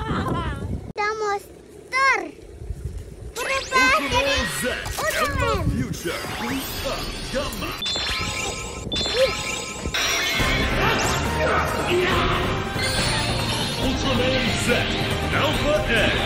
Ada monster. Berubah jadi Ultraman. Future. Gamma. Ultraman Z. Alpha Edge.